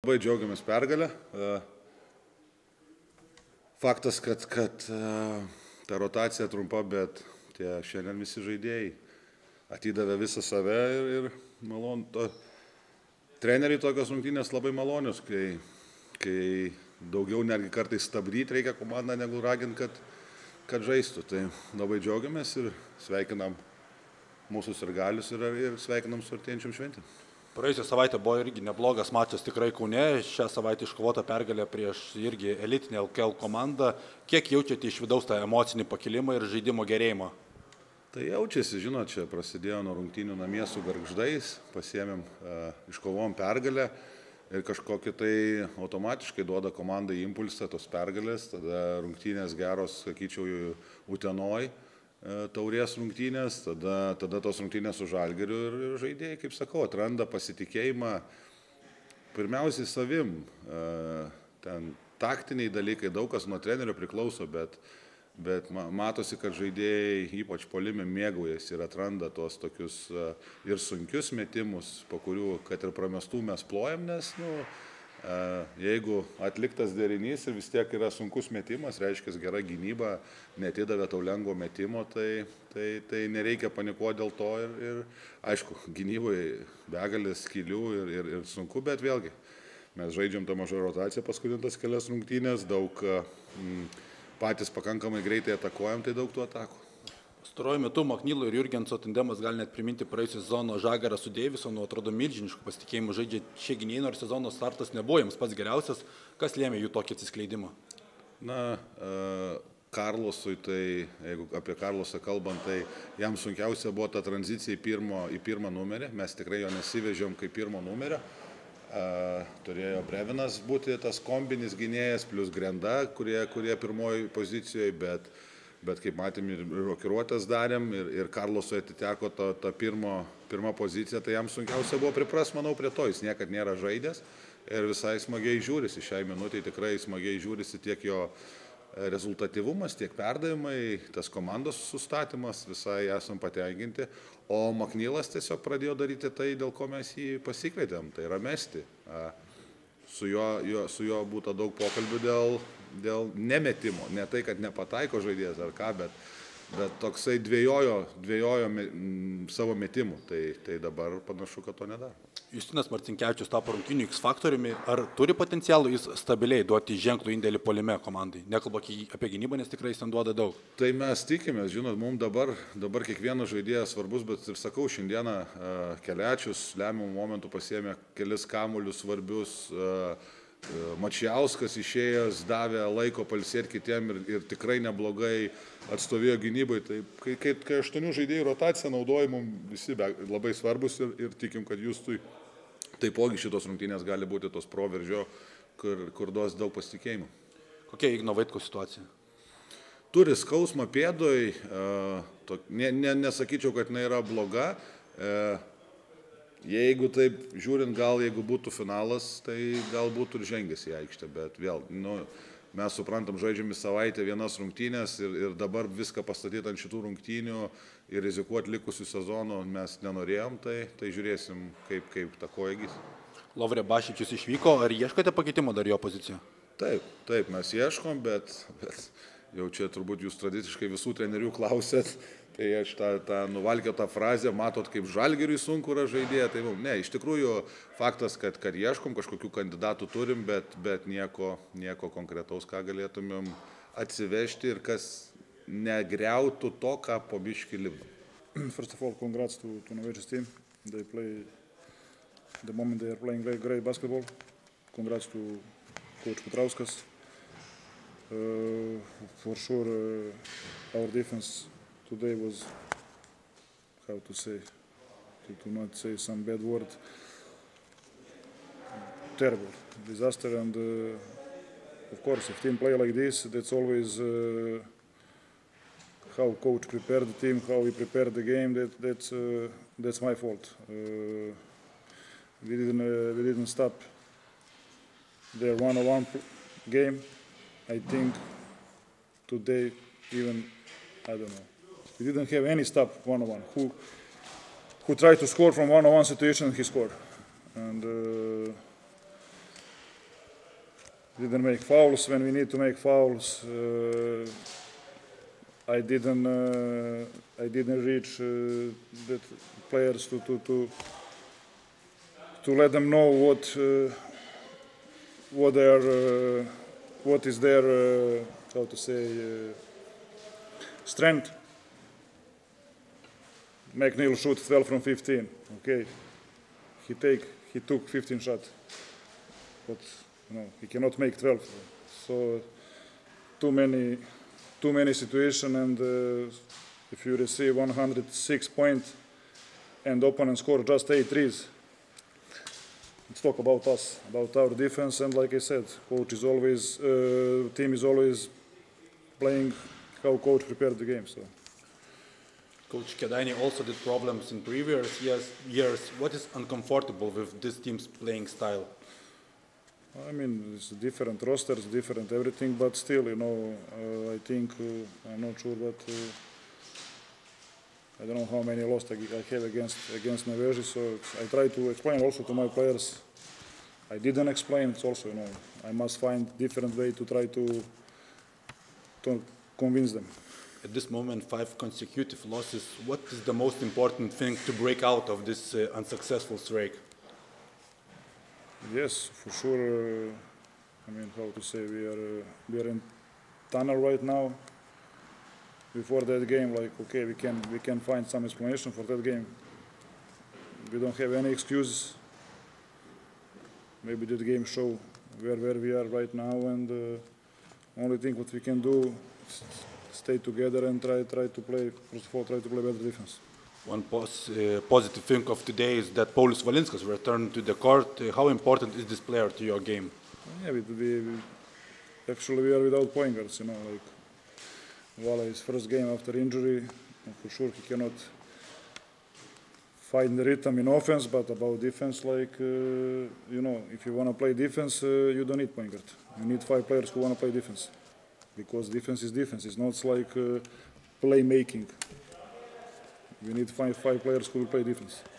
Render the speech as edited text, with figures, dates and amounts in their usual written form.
Labai džiaugiamės pergalę. Faktas, kad ta rotacija trumpa, bet tie šiandien visi žaidėjai atidavė visą save ir malonu. Treneriai tokios rungtynės labai malonios, kai daugiau netgi kartais stabdyti reikia komandą negu raginti, kad žaistų. Tai labai džiaugiamės ir sveikinam mūsų sirgalius ir sveikinam su artėjančiom šventėm. Praėjusią savaitę buvo irgi neblogas mačas tikrai Kaune, šią savaitę iškovota pergalė prieš irgi elitinę LKL komandą. Kiek jaučiate iš vidaus tą emocinį pakilimą ir žaidimo gerėjimą? Tai jaučiasi, žinot, čia prasidėjo nuo rungtynių namie su Gargždais, pasiėmėm, iškovom pergalę ir kažkokį tai automatiškai duoda komandai impulsą tos pergalės, tada rungtynės geros, sakyčiau, Utenoj. Taurės rungtynės, tada tos rungtynės su Žalgiriu ir žaidėjai, kaip sakau, atranda pasitikėjimą pirmiausiai savim. Ten taktiniai dalykai, daug kas nuo trenerio priklauso, bet matosi, kad žaidėjai, ypač puolime, mėgaujasi ir atranda tos tokius ir sunkius metimus, po kurių, kad ir pramestų mes plojam, nes, jeigu atliktas derinys ir vis tiek yra sunkus metimas, reiškia gera gynyba, netidavė tau lengvo metimo, tai nereikia panikuoti dėl to ir aišku, gynyboje begalės skylių ir sunku, bet vėlgi mes žaidžiam tą mažą rotaciją paskutintas kelias rungtynės, daug patys pakankamai greitai atakuojam, tai daug tų atakų. Pastaruoju metu Maknylo ir Jurgenso tandemas gali net priminti praėjusią sezono Žagarą su Deivisonu, atrodo milžiniškų pasitikėjimų žaidžia šie gynėjai, nors sezono startas nebuvo jiems pats geriausias. Kas lėmė jų tokį atsiskleidimą? Karlosui, tai jeigu apie Karlosą kalbant, tai jam sunkiausia buvo ta tranzicija į pirmą numerį. Mes tikrai jo nesivežėm kaip pirmo numerio. Turėjo Brevinas būti tas kombinis gynėjas, plus Grenda, kurie pirmoji pozicijoje, bet kaip matėm ir rokiruotės darėm ir Karlosui atiteko ta pirma pozicija, tai jam sunkiausia buvo priprast, manau, prie to. Jis niekad nėra žaidęs ir visai smagiai žiūrisi. Šiai minutei tikrai smagiai žiūrisi tiek jo rezultatyvumas, tiek perdavimai, tas komandos sustatymas, visai esam patenkinti. O Maknylas tiesiog pradėjo daryti tai, dėl ko mes jį pasikvietėm, tai yra mesti. Su juo būtų daug pokalbių dėl nemetimo, ne tai, kad nepataiko žaidėjas ar ką, bet toksai dvėjojo savo metimu, tai dabar panašu, kad to nedaro. Justinas Marcinkevičius tapo rungtynių X faktoriumi, ar turi potencialų jis stabiliai duoti ženklų indėlį puolime komandai? Nekalbu apie gynybą, nes tikrai jis ten duoda daug. Tai mes tikimės, žinot, mums dabar kiekvienas žaidėjas svarbus, bet ir sakau, šiandieną Kelečius lemiamų momentų pasiėmė kelis kamuolius svarbius, Mačiauskas išėjęs davė laiko pailsėti kitiem ir tikrai neblogai atstovėjo gynybai. Tai kai 8 žaidėjų rotaciją naudoja, mums visi labai svarbus ir tikim, kad jūs taipogi šitos rungtynės gali būti tos proveržio, kur duos daug pasitikėjimų. Kokia Igno Vaitkaus situacija? Turi skausmą pėdoj, nesakyčiau, kad jinai yra bloga. Jeigu taip žiūrint, gal jeigu būtų finalas, tai gal būtų ir žengęs į aikštę, bet vėl, mes suprantam, žaidžiam į savaitę vienas rungtynės ir dabar viską pastatyti ant šitų rungtynių ir rizikuoti likusių sezonų mes nenorėjom, tai žiūrėsim, kaip ta koja gis. Lovre Bašičius išvyko, ar ieškote pakeitimo dar jo poziciją? Taip, mes ieškom, bet jau čia turbūt jūs tradiciškai visų trenerių klausėt. Tai aš tą nuvalkiau frazę, matot, kaip Žalgiriui sunku yra žaidėja. Tai ne, iš tikrųjų faktas, kad ieškom, kažkokių kandidatų turim, bet nieko konkretaus, ką galėtumėm atsivežti ir kas negriautų to, ką po biškį lipdom. First of all, congrats to Norwegian team. The moment they are playing great basketball. Congrats to Coach Petrauskas. For sure, our defense today was, how to say, to not say some bad word, terrible, disaster. And of course, if team play like this, that's always how coach prepared the team, how he prepared the game. That's my fault. We didn't stop their one-on-one game. I think today even, I don't know. We didn't have any stop one-on-one. Who tried to score from one-on-one situation, he scored. And didn't make fouls when we need to make fouls. I didn't reach the players to let them know what is their how to say strength. McNeil shoots 12 from 15. Okay, he took 15 shots, but he cannot make 12. So too many situations, and if you receive 106 points and opponent score just 8 threes, let's talk about us, about our defense. And like I said, team is always playing how coach prepared the game. So. Coach Kėdainiai also did problems in previous years. What is uncomfortable with this team's playing style? I mean, it's different rosters, different everything, but still, I think, I'm not sure, but I don't know how many losses I have against Nevėžis, so I try to explain also to my players. I didn't explain, it's also, I must find different way to try to convince them. At this moment, 5 consecutive losses. What is the most important thing to break out of this unsuccessful streak? Yes, for sure. I mean, how to say, we are in tunnel right now. Before that game, like, okay, we can find some explanation for that game. We don't have any excuses. Maybe that game show where we are right now, and only thing what we can do is stay together and try to play. First of all, try to play better defense. One positive thing of today is that Paulius Valinskas returned to the court. How important is this player to your game? Yeah, actually we are without point guards, like Vala is first game after injury. For sure he cannot find the rhythm in offense, but about defense, like, if you want to play defense, you don't need point guard. You need 5 players who want to play defense. Because defense is defense. It's not like playmaking. You need 5 players who will play defense.